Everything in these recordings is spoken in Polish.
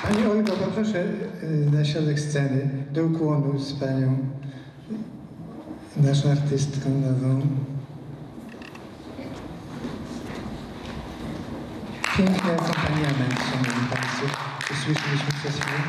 Pani Olgo, poproszę na środek sceny do ukłonu z panią, naszą artystką nową. Piękny akompaniament, szanowni państwo, usłyszeliśmy przez chwilę.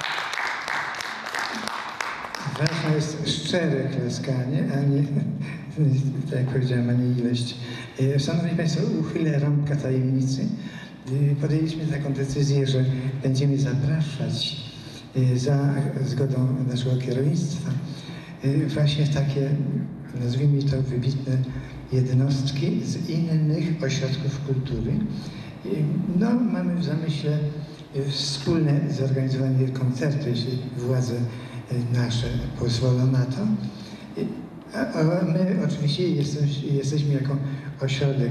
Ważne jest szczere klaskanie, a nie, tak jak powiedziałem, a nie ilość. Szanowni państwo, uchylę rąbka tajemnicy. Podjęliśmy taką decyzję, że będziemy zapraszać za zgodą naszego kierownictwa właśnie takie, nazwijmy to, wybitne jednostki z innych ośrodków kultury. No, mamy w zamyśle wspólne zorganizowanie koncertu, jeśli władze nasze pozwolą na to. A my oczywiście jesteśmy jako ośrodek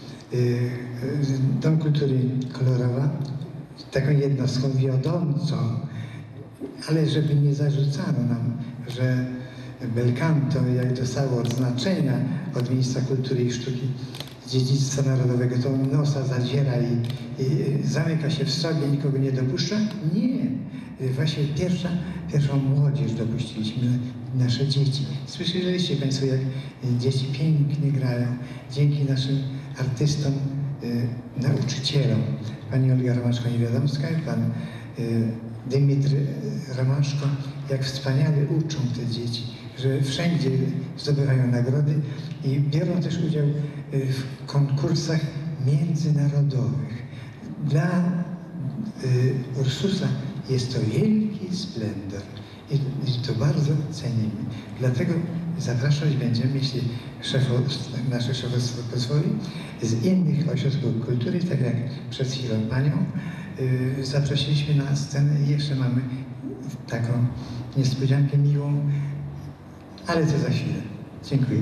Dom Kultury Kolorowa taką jednostką wiodącą, ale żeby nie zarzucano nam, że Belcanto, jak dostało odznaczenia od Ministra Kultury i Sztuki z Dziedzictwa Narodowego, to nosa zadziera i zamyka się w sobie, nikogo nie dopuszcza. Nie. Właśnie pierwszą młodzież dopuściliśmy, nasze dzieci. Słyszeliście państwo, jak dzieci pięknie grają dzięki naszym artystom, nauczycielom. Pani Olga Romaszko-Niewiadomska i pan Dymitry Romaszko, jak wspaniale uczą te dzieci, że wszędzie zdobywają nagrody i biorą też udział w konkursach międzynarodowych. Dla Ursusa jest to wielki splendor i to bardzo cenimy. Dlatego zapraszać będziemy, jeśli nasze szefostwo pozwoli, z innych ośrodków kultury, tak jak przed chwilą panią zaprosiliśmy na scenę i jeszcze mamy taką niespodziankę miłą, ale to za chwilę. Dziękuję.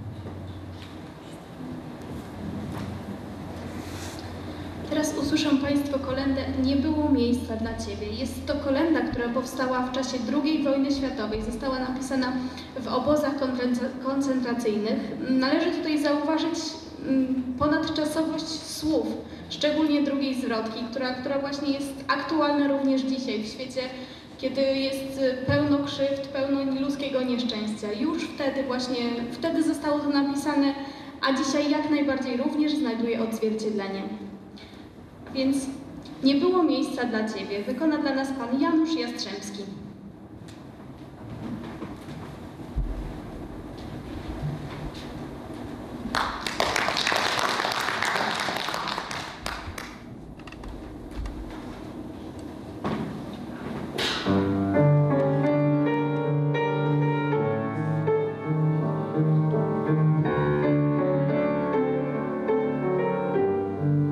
Teraz usłyszą państwo kolędę Nie było miejsca dla Ciebie. Jest to kolęda, która powstała w czasie II wojny światowej. Została napisana w obozach koncentracyjnych. Należy tutaj zauważyć ponadczasowość słów, szczególnie drugiej zwrotki, która właśnie jest aktualna również dzisiaj w świecie, kiedy jest pełno krzywd, pełno ludzkiego nieszczęścia. Już wtedy zostało to napisane, a dzisiaj jak najbardziej również znajduje odzwierciedlenie. Więc Nie było miejsca dla Ciebie. Wykona dla nas pan Janusz Jastrzębski.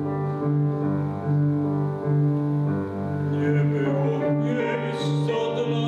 Nie było miejsca dla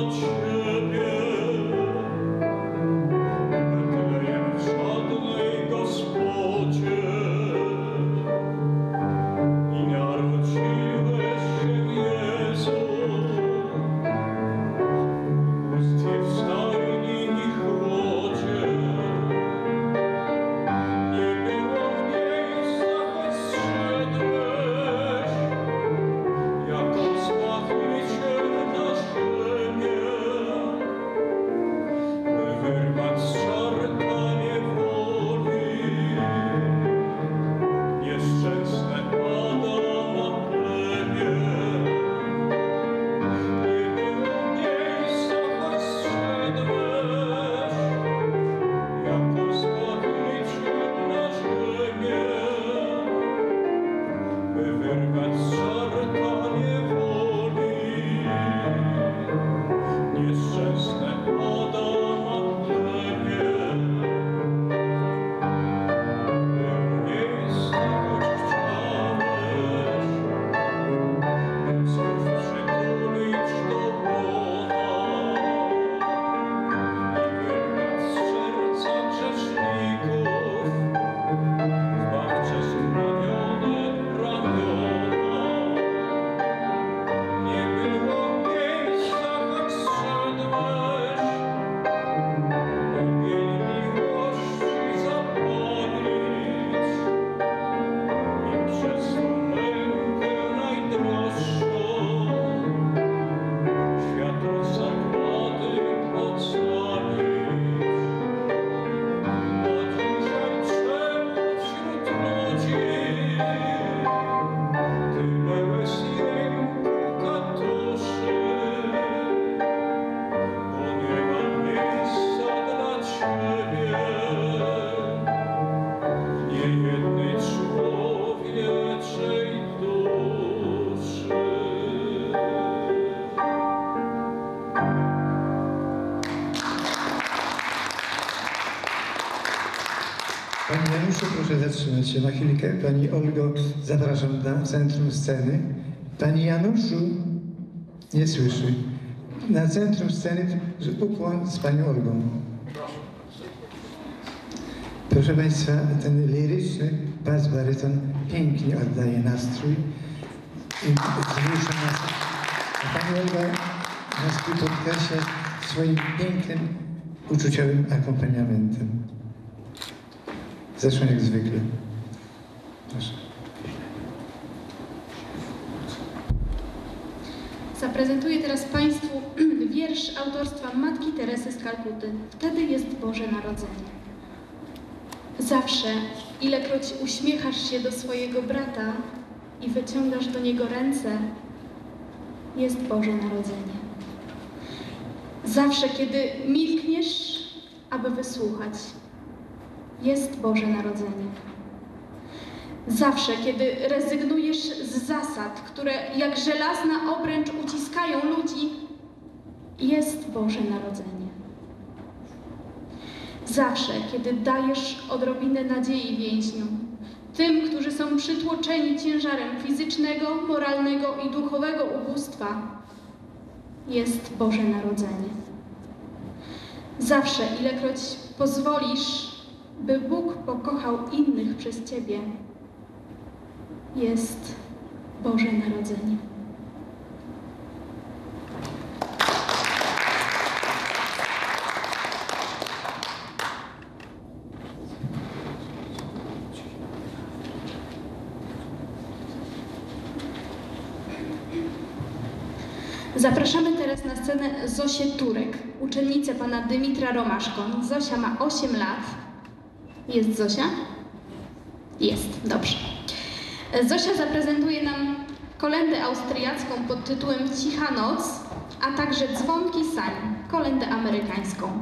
niejednej człowieczej duszy. Pani Januszu, proszę zatrzymać się na chwilkę. Pani Olgo, zapraszam na centrum sceny. Pani Januszu, nie słyszy. Na centrum sceny ukłon z Panią Olgą. Proszę Państwa, ten liryczny bas baryton pięknie oddaje nastrój i wzrusza nas. A Pani Olga nas tu podkreśla swoim pięknym, uczuciowym akompaniamentem. Zresztą jak zwykle. Proszę. Zaprezentuję teraz Państwu wiersz autorstwa Matki Teresy z Kalkuty. Wtedy jest Boże Narodzenie. Zawsze, ilekroć uśmiechasz się do swojego brata i wyciągasz do niego ręce, jest Boże Narodzenie. Zawsze, kiedy milkniesz, aby wysłuchać, jest Boże Narodzenie. Zawsze, kiedy rezygnujesz z zasad, które jak żelazna obręcz uciskają ludzi, jest Boże Narodzenie. Zawsze, kiedy dajesz odrobinę nadziei więźniom, tym, którzy są przytłoczeni ciężarem fizycznego, moralnego i duchowego ubóstwa, jest Boże Narodzenie. Zawsze, ilekroć pozwolisz, by Bóg pokochał innych przez Ciebie, jest Boże Narodzenie. Zapraszamy teraz na scenę Zosię Turek, uczennicę pana Dymitra Romaszko. Zosia ma 8 lat. Jest Zosia? Jest, dobrze. Zosia zaprezentuje nam kolędę austriacką pod tytułem Cicha noc, a także Dzwonki sań, kolędę amerykańską.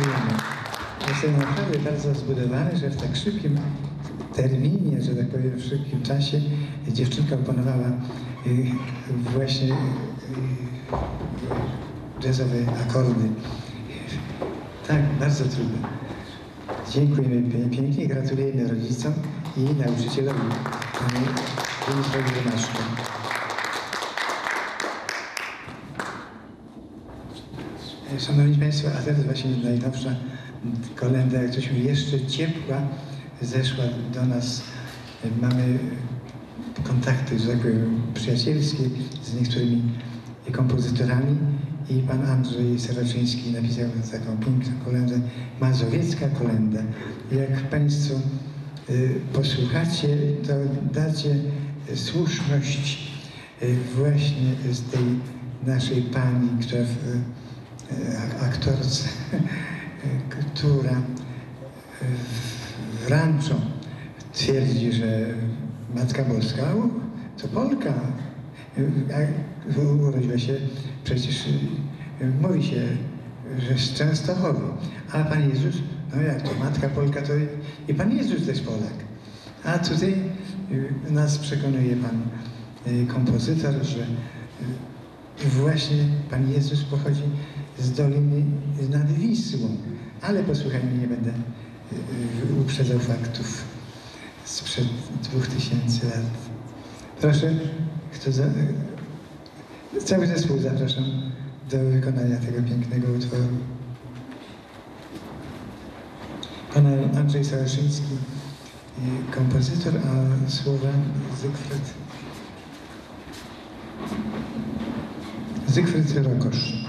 Dziękujemy. Jestem naprawdę bardzo zbudowany, że w tak szybkim terminie, że tak powiem, w szybkim czasie dziewczynka opanowała właśnie jazzowe akordy. Tak, bardzo trudne. Dziękujemy pięknie, gratulujemy rodzicom i nauczycielowi, panu Bronisławowi Romaszko. Szanowni Państwo, a teraz właśnie najnowsza kolenda, jak coś jeszcze ciepła, zeszła do nas. Mamy kontakty, że tak powiem, przyjacielskie z niektórymi kompozytorami i pan Andrzej Seraczyński napisał taką piękną kolendę, Mazowiecka kolenda. Jak Państwo posłuchacie, to dacie słuszność właśnie z tej naszej pani, która aktorce, która w Rancho twierdzi, że Matka Boska to Polka. Urodziła się, przecież mówi się, że z Częstochowy. A Pan Jezus, no jak to Matka Polka, to i Pan Jezus też Polak. A tutaj nas przekonuje Pan kompozytor, że właśnie Pan Jezus pochodzi z Doliny nad Wisłą. Ale posłuchajmy, nie będę uprzedzał faktów sprzed 2000 lat. Proszę, cały zespół zapraszam do wykonania tego pięknego utworu. Pan Andrzej Sałaszyński, kompozytor, a słowa Zygfryd Rokosz.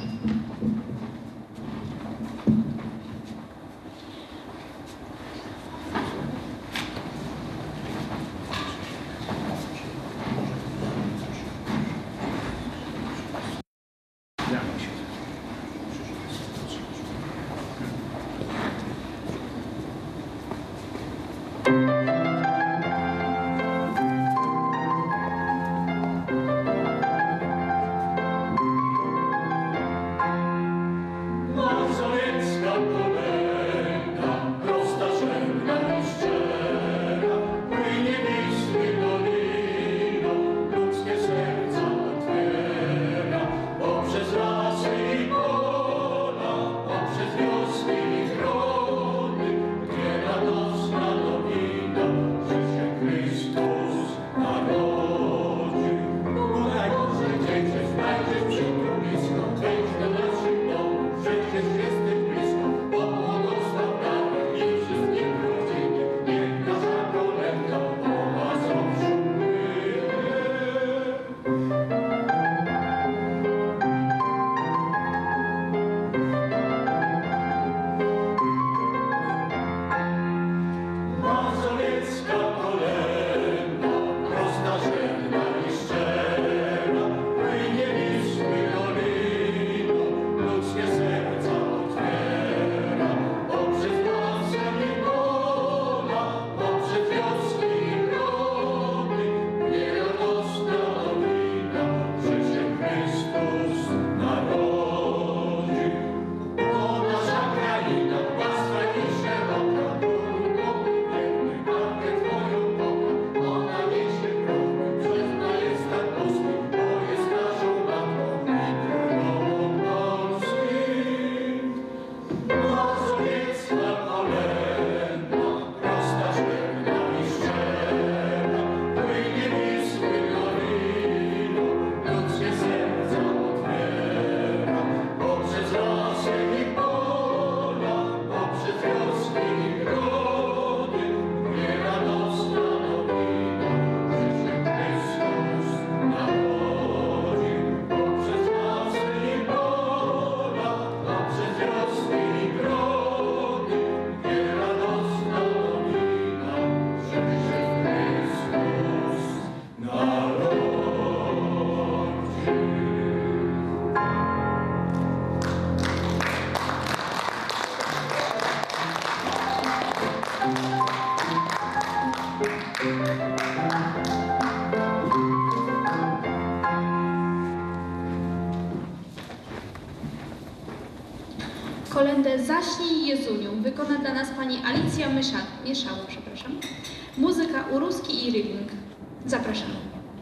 Kolędę Zaśnij Jezuniu wykona dla nas pani Alicja Mieszała, przepraszam. Muzyka Uruski i Rybing. Zapraszamy.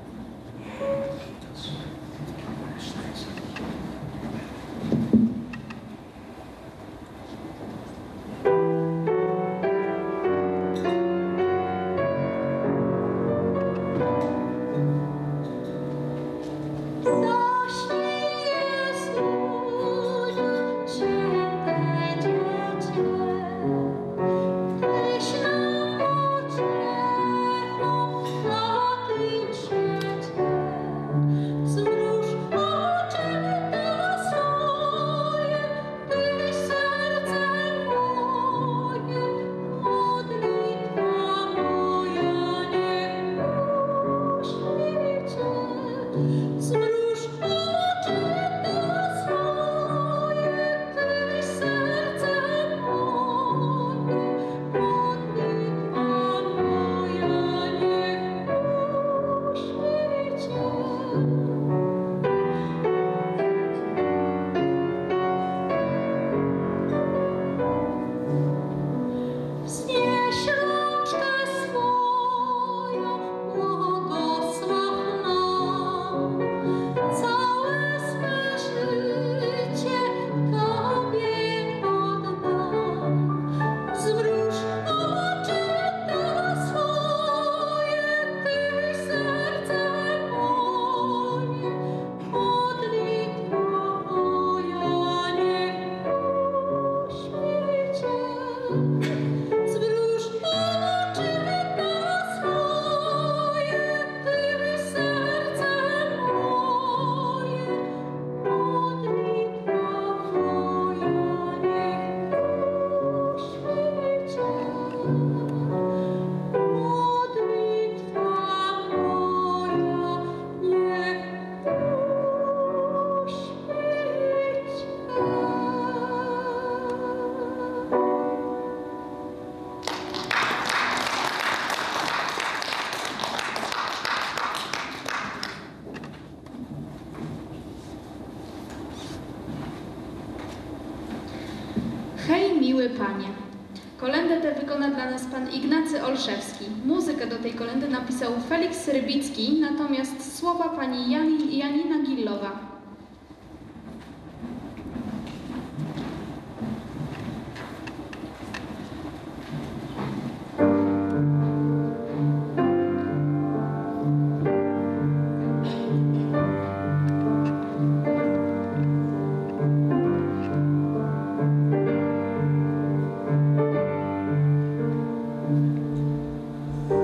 Hej, miły Panie. Kolędę tę wykona dla nas pan Ignacy Olszewski. Muzykę do tej kolendy napisał Feliks Rybicki, natomiast słowa pani Janina Gillowa.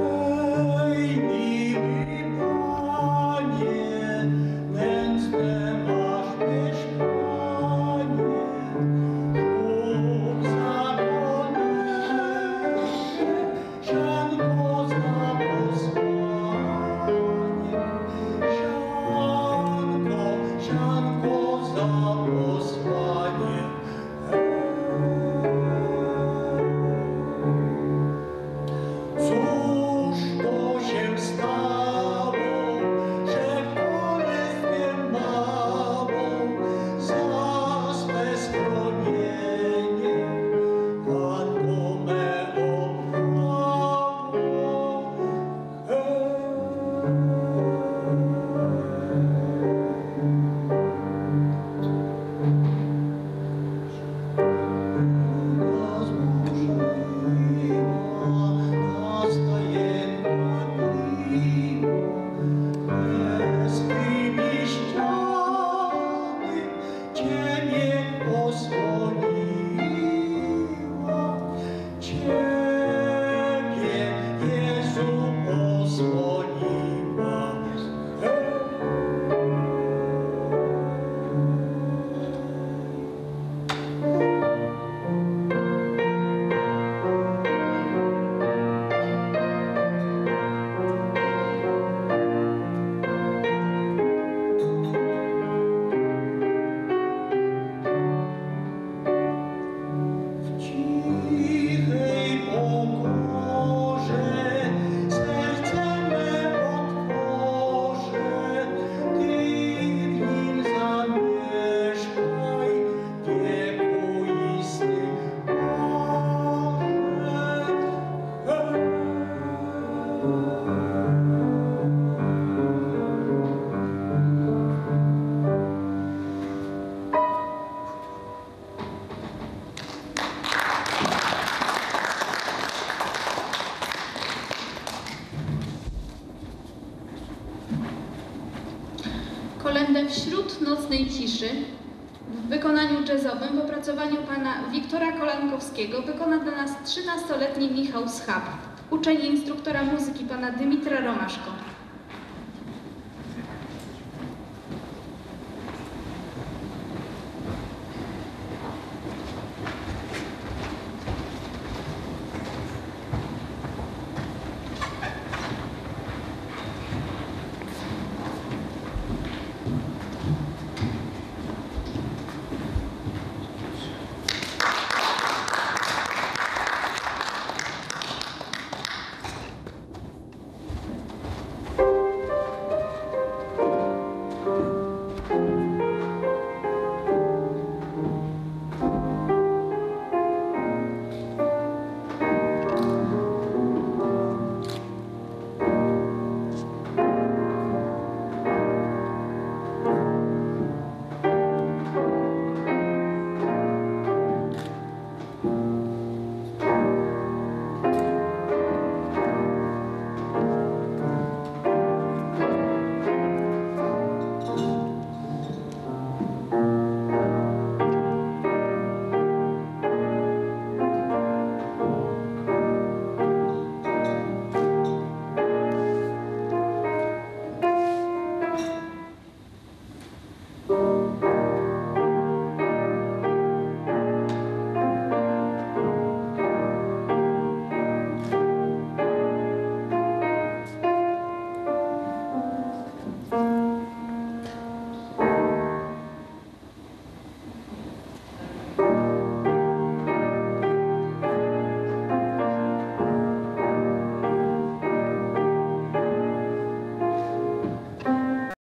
Hej, miły Panie, nędzne Nocnej ciszy w wykonaniu jazzowym w opracowaniu pana Wiktora Kolankowskiego wykona dla nas 13-letni Michał Schab, uczeń instruktora muzyki pana Dymitra Romaszko.